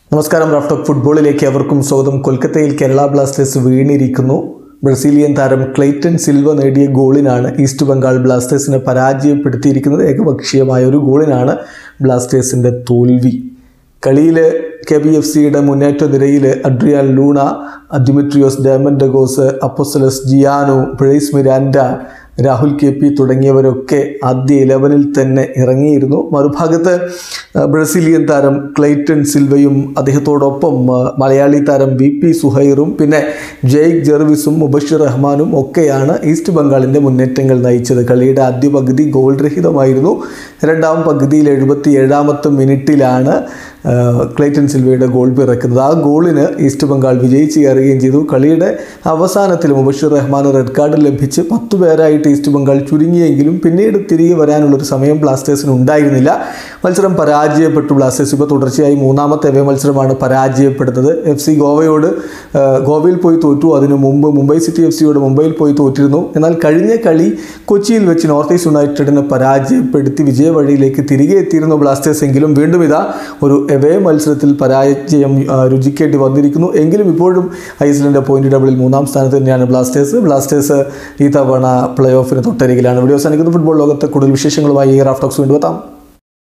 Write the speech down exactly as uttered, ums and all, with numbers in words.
നമസ്കാരം. Raf talk ഫുട്ബോളിലേക്ക് അവർക്കും സ്വാഗതം. കൊൽക്കത്തയിൽ കേരള ബ്ലാസ്റ്റേഴ്സ് വീണിരിക്കുന്നു. ബ്രസീലിയൻ താരം ക്ലെയ്റ്റൺ സിൽവ നേടിയ ഗോളിനാണ് ഈസ്റ്റ് ബംഗാൾ ബ്ലാസ്റ്റേഴ്സിനെ പരാജയപ്പെടുത്തിയിരിക്കുന്നത്. ഏകപക്ഷീയമായ ഒരു ഗോളിനാണ് ബ്ലാസ്റ്റേഴ്സിൻ്റെ തോൽവി. കളിയിൽ കെ ബി എഫ് സിയുടെ മുന്നേറ്റ നിരയിൽ Adrian Luna, Dimitrios Diamantakos, Apostolos Giannou, Bryce Miranda, Rahul K P തുടങ്ങിയവരൊക്കെ ആദ്യ ഇലവനിൽ തന്നെ ഇറങ്ങിയിരുന്നു. മറുഭാഗത്ത് ബ്രസീലിയൻ താരം ക്ലെയ്റ്റൺ സിൽവയും അദ്ദേഹത്തോടൊപ്പം മലയാളി താരം വി പി സുഹൈറും പിന്നെ ജയ്ക് ജെർവിസും മുബഷിർ റഹ്മാനും ഒക്കെയാണ് ഈസ്റ്റ് ബംഗാളിൻ്റെ മുന്നേറ്റങ്ങൾ നയിച്ചത്. കളിയുടെ ആദ്യ പകുതി ഗോൾ രഹിതമായിരുന്നു. രണ്ടാം പകുതിയിൽ എഴുപത്തി ഏഴാമത്തെ മിനിറ്റിലാണ് ക്ലെയ്റ്റൺ സിൽവയുടെ ഗോൾ പിറക്കുന്നത്. ആ ഗോളിന് ഈസ്റ്റ് ബംഗാൾ വിജയിച്ച് കയറുകയും ചെയ്തു. കളിയുടെ അവസാനത്തിൽ മുബഷിർ റഹ്മാന് റെഡ് കാർഡ് ലഭിച്ച് പത്തു പേരായിട്ട് ഈസ്റ്റ് ബംഗാൾ ചുരുങ്ങിയെങ്കിലും പിന്നീട് തിരികെ വരാനുള്ളൊരു സമയം ബ്ലാസ്റ്റേഴ്സിന് ഉണ്ടായിരുന്നില്ല. മത്സരം പരാജയപ്പെട്ടു ബ്ലാസ്റ്റേഴ്സ്. ഇപ്പോൾ തുടർച്ചയായി മൂന്നാമത്തെ എവേ മത്സരമാണ് പരാജയപ്പെടുന്നത്. എഫ് സി ഗോവയോട് ഗോവയിൽ പോയി തോറ്റു. അതിനു മുമ്പ് മുംബൈ സിറ്റി എഫ് സിയോട് മുംബൈയിൽ പോയി തോറ്റിരുന്നു. എന്നാൽ കഴിഞ്ഞ കളി കൊച്ചിയിൽ വെച്ച് നോർത്ത് ഈസ്റ്റ് യുണൈറ്റഡിനെ പരാജയപ്പെടുത്തി വിജയ വഴിയിലേക്ക് തിരികെ എത്തിയിരുന്നു ബ്ലാസ്റ്റേഴ്സ്. എങ്കിലും വീണ്ടും ഇതാ ഒരു എവേ മത്സരത്തിൽ പരാജയം രുചിക്കേണ്ടി വന്നിരിക്കുന്നു. എങ്കിലും ഇപ്പോഴും ഐസ്ലൻഡിൻ്റെ പോയിന്റ് ടേബിളിൽ മൂന്നാം സ്ഥാനത്ത് തന്നെയാണ് ബ്ലാസ്റ്റേഴ്സ്. ബ്ലാസ്റ്റേഴ്സ് ഈ തവണ പ്ലേ ഓഫിന് തൊട്ടരികിലാണ്. വീഡിയോ അവസാനിക്കുന്ന ഫുട്ബോൾ ലോകത്തെ കൂടുതൽ വിശേഷങ്ങളുമായി റാഫ് ടോക്സ് വീണ്ടും എത്താം.